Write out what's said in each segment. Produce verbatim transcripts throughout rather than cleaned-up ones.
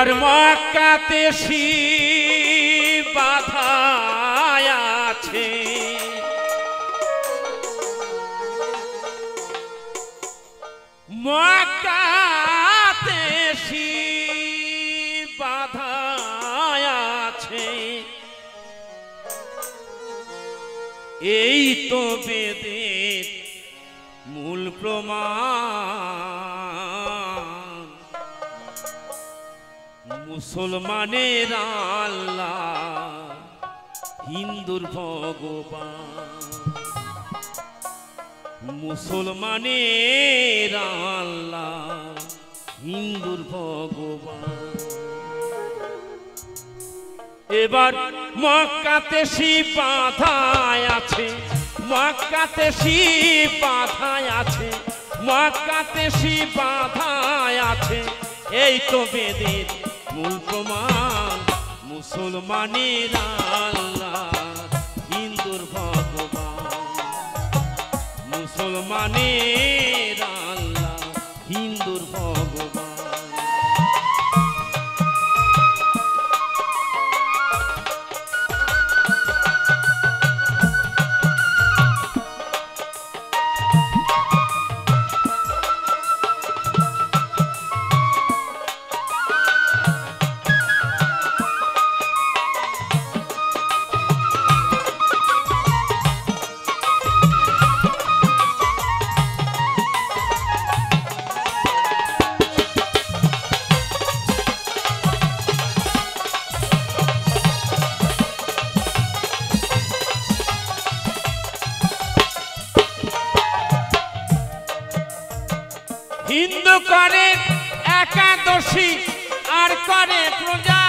আর মক্কাতে শিব বাধা আছে, মক্কাতে শিব বাধা আছে, এই তো বেদের মূল প্রমাণ। মুসলমানের আল্লাহ, হিন্দুর ভগবান। মুসলমানের আল্লাহ, হিন্দুর ভগবান। এবার মক্কাতে শিব বাধা আছে, মক্কাতে শিব বাধা আছে, মক্কাতে শিব বাধা আছে, এই তো বেদের মূল প্রমাণ। মুসলমানের আল্লাহ, হিন্দুর ভগবান। মুসলমানের আল্লাহ, হিন্দুর ভগবান। হিন্দু করে একাদশী আর করে পূজা,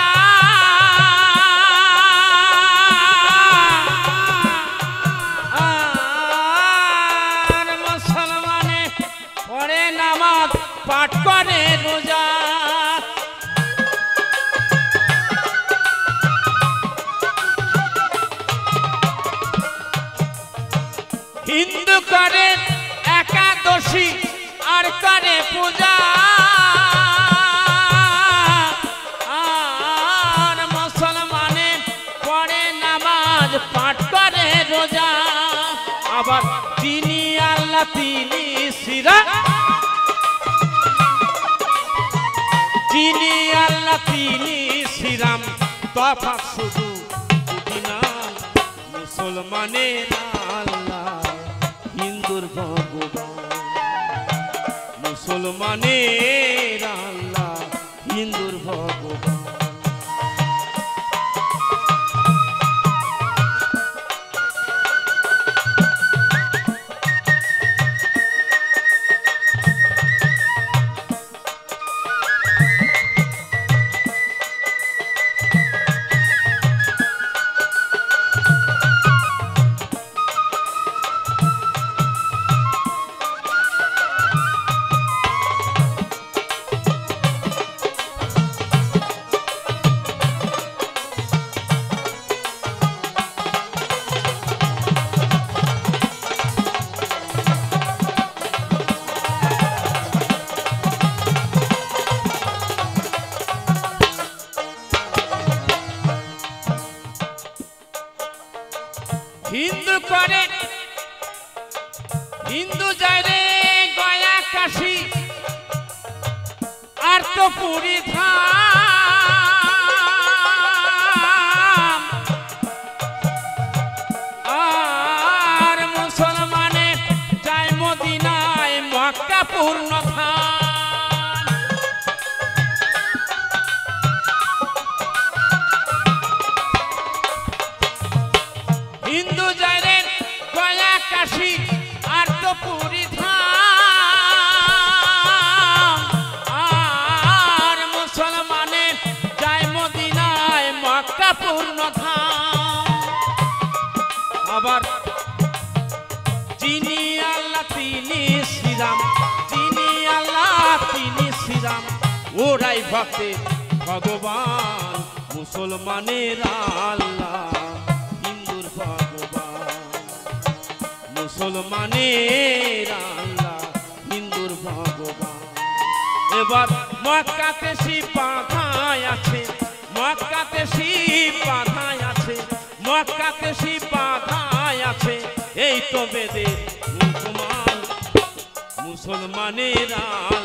আর মুসলমানে পড়ে নামাজ পাঠ করে রোজা। হিন্দু করে একাদশী আর করে পূজা, আর মুসলমানে পড়ে নামাজ পাঠ করে রোজা। আবার তিনি আল্লাহ তিনি সিরাম, তিনি আল্লাহ তিনি সিরাম, তফাৎ শুধু দুটি নাম। মুসলমানের আল্লাহ, হিন্দুর ভগবান। মুসলমানের আল্লাহ, হিন্দুর ভগবান। হিন্দু করে হিন্দু যায় রে গয়া কাশী আর তো পুরী ধাম, আর মুসলমানে যায় মদিনায় মক্কা পূর্ণ ধাম। হিন্দু যায় রে গয়া কাশী আর তো পুরী ধাম, আর মুসলমানে যায় মদিনায় মক্কা পূর্ণ ধাম। আবার যিনি আল্লাহ তিনি শ্রীরাম, যিনি আল্লাহ তিনি শ্রীরাম, ওরাই ভক্তের ভগবান। মুসলমানের আল্লাহ, হিন্দুর ভগবান। মুসলমানের আল্লাহ, হিন্দুর ভগবান। এবার মক্কাতে শিব বাধা তোমাকে শিব বাধায় আছে এই তো বেদের মুসলমান মুসলমানেরা